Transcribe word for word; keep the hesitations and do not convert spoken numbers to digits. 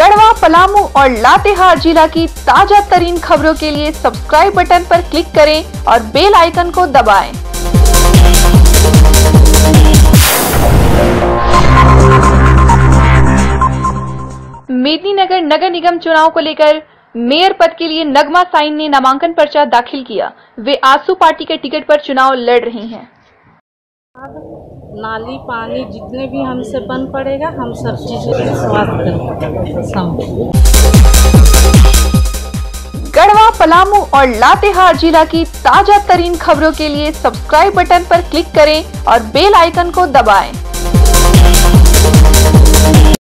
गढ़वा, पलामू और लातेहार जिला की ताजा तरीन खबरों के लिए सब्सक्राइब बटन पर क्लिक करें और बेल आइकन को दबाएं। मेदिनीनगर नगर निगम चुनाव को लेकर मेयर पद के लिए नगमा साइन ने नामांकन पर्चा दाखिल किया। वे आसू पार्टी के टिकट पर चुनाव लड़ रही हैं। नाली पानी जितने भी हमसे बन पड़ेगा, हम सब चीज़ स्वास्थ्य गढ़वा, पलामू और लातेहार जिला की ताजा तरीन खबरों के लिए सब्सक्राइब बटन पर क्लिक करें और बेल आइकन को दबाएं।